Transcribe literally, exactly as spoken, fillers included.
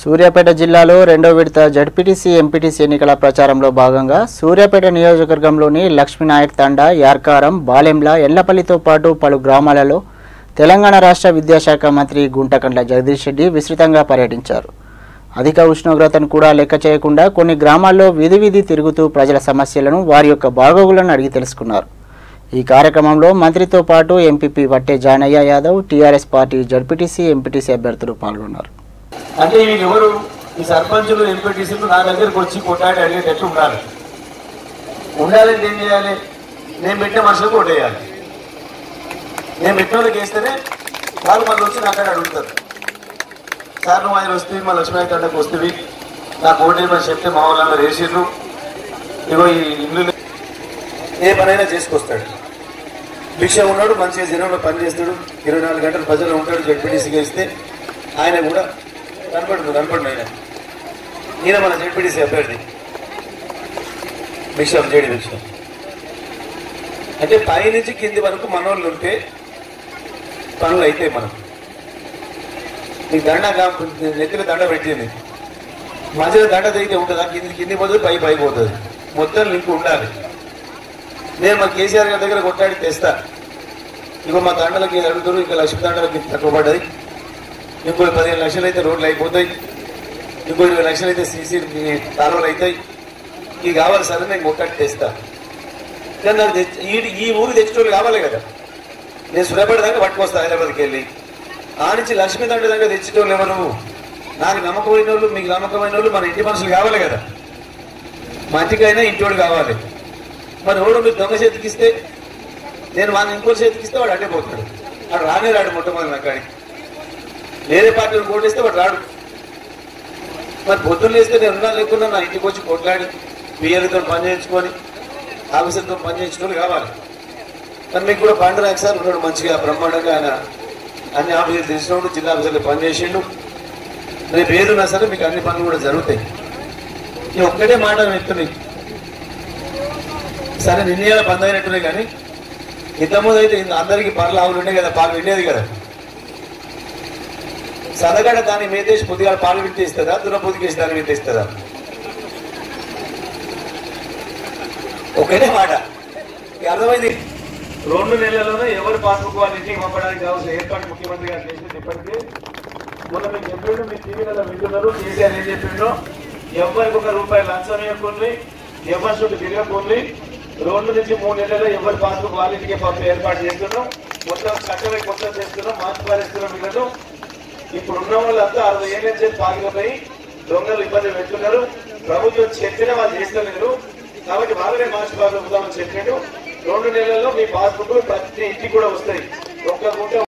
సూర్యాపేట జిల్లాలో రెండో విడత జడ్పీటీసీ ఎంపీటీసీ ఎన్నికల ప్రచారంలో భాగంగా సూర్యాపేట నియోజకవర్గంలోని లక్ష్మీనాయక్ తండా, యార్కారం, బాలెంల, ఎల్లపల్లితో పాటు పలు గ్రామాలలో తెలంగాణ రాష్ట్ర విద్యాశాఖ మంత్రి గుంటకండ్ల జగదీష్ రెడ్డి విస్తృతంగా పర్యటించారు. అధిక ఉష్ణోగ్రతను కూడా లెక్క చేయకుండా కొన్ని గ్రామాల్లో వీధి వీధి తిరుగుతూ ప్రజల సమస్యలను, వారి యొక్క బాగోగులను అడిగి తెలుసుకున్నారు. ఈ కార్యక్రమంలో మంత్రితో పాటు MPP Vatte Janaiah Yadav, TRS party ZPTC MPTC అభ్యర్థులు పాల్గొన్నారు. అంటే వీళ్ళు ఎవరు ఈ సర్పంచులు, ఎంపీటీసీలు నా దగ్గరకు వచ్చి కొట్టాడి అడిగేటట్టు ఉండాలి. ఉండాలంటే ఏం చేయాలి? నేను పెట్టిన మనుషులకు కొట్టేయాలి. నేను పెట్టిన వాళ్ళకి వేస్తేనే వాళ్ళు మళ్ళీ వచ్చి నాకు అక్కడ అడుగుతారు, సార్ నువ్వు ఆయన వస్తుంది మా లక్ష్మీ తండకు వస్తుంది, నాకు ఓటేమని చెప్తే మా వాళ్ళందరూ వేసిర్రు, ఇగో ఈ ఇల్లు ఏ పనైనా చేసుకొస్తాడు. భిక్ష ఉన్నాడు, మంచిగా జనంలో పని చేస్తాడు, ఇరవై నాలుగు గంటలు ప్రజలు ఉంటాడు. జడ్పీటీసీగా ఇస్తే ఆయన కూడా కనపడుతుంది కనపడు ఆయన ఈయన మన జడ్పీటీసీ అభ్యర్థి భిక్షం జేడి భిక్షం. అంటే పైనుంచి కింది వరకు మనోళ్ళు ఉంటే పనులు అయితే మనం నీకు దండ నెత్తిన దండ పెట్టింది, మధ్యలో దండ తెగితే ఉంటుందా? కింది కింది పోతుంది, పై పై పోతుంది, మొత్తం లింక్ ఉండాలి. నేను మా కేసీఆర్ గారి దగ్గర కొట్టాడి తెస్తా, ఇగో మా దండలకి ఇది అడుగుతారు, ఇంకా లక్ష్మీ దండలకి తక్కువ పడ్డది, ఇంకో పదిహేను లక్షలు అయితే రోడ్లు అయిపోతాయి, ఇంకో ఇరవై లక్షలు అయితే సీసీ కాలువలు అవుతాయి, ఇవి కావాలి సార్ నేను కొట్టాడి తెస్తా. కానీ నాకు తెచ్చి ఈ ఊరు తెచ్చేటోళ్ళు కావాలి కదా. నేను సురపేట దాకా పట్టుకొస్తా హైదరాబాద్కి వెళ్ళి, ఆ నుంచి లక్ష్మీ దండ దాకా తెచ్చేటోళ్ళు ఎవరు? నాకు నమ్మకమైన వాళ్ళు, మీకు నమ్మకమైన వాళ్ళు మన ఇంటి మనుషులు కావాలి కదా. మా ఇంటికైనా ఇంటోడు కావాలి. మరి రోడ్డు మీరు దొంగ చేతికిస్తే నేను వాళ్ళని ఇంకో చేతికిస్తే వాడు అడ్డే పోతాడు, వాడు రానే రాడు మొట్టమొదటి నా కాడికి. వేరే పార్టీలు కోటేస్తే వాడు రాడు. మరి పొద్దున్న వేస్తే నేను ఉన్నా లేకున్నా నా ఇంటికి వచ్చి కొట్లాడి పిఎల్తో పని చేయించుకొని ఆఫీసర్తో పని చేయించుకొని కావాలి. కానీ మీకు కూడా పాండరాజు సార్ ఉన్నాడు, మంచిగా బ్రహ్మాండంగా ఆయన అన్ని ఆఫీసులు తెలిసినప్పుడు జిల్లా ఆఫీసర్లు పనిచేసిండు. రేపు ఏదున్నా సరే మీకు అన్ని పనులు కూడా జరుగుతాయి. ఈ ఒక్కటే మాట చెప్తున్నాయి, సరే నిర్ణయాలు బంద్ అయినట్టున్నాయి, కానీ ఇంతకుముందు అయితే అందరికీ పర్లు ఆవులు ఉండే కదా, పాలు విండేది కదా. సదగడ దాన్ని మేతేసి పొద్దుగా పాలు వింటే ఇస్తుందా, దురపొద్దుకేసి దాన్ని వింటే ఇస్తుందా? ఒకటే మాట అర్థమైంది. రెండు నెలల్లోనే ఎవరు పాస్బుక్ వాళ్ళ ఇంటికి పంపడానికి కావాల్సిన ఏర్పాటు ముఖ్యమంత్రి గారు చేసింది. ఇప్పటికే మొన్న మీకు చెప్పిండు, మీ టీవీలలో వింటున్నారు, కేసీఆర్ ఏం చెప్పిండో, ఎవరికి ఒక రూపాయి లంచం ఇవ్వకుండా, ఎవరి చుట్టూ తిరగకుండా రెండు నుంచి మూడు నెలల్లో ఎవరి పాస్బుక్ వాళ్ళ ఇంటికి పంపే ఏర్పాటు చేస్తున్నాం. మొత్తం చక్కగా కొత్త చేస్తున్నాం, మార్చి పారేస్తున్నాం. వీళ్ళను ఇప్పుడు ఉన్న వాళ్ళంతా అరవై ఏళ్ళ నుంచి పాగిపోయి దొంగలు ఇబ్బంది పెడుతున్నారు. ప్రభుత్వం చెప్పినా వాళ్ళు చేస్తలేరు, కాబట్టి వాళ్ళనే మార్చి పాల్గొందామని చెప్పాడు. రెండు నెలల్లో మీ పాస్బుక్ ప్రతి ఇంటికి కూడా వస్తాయి. ఒక్క గుంట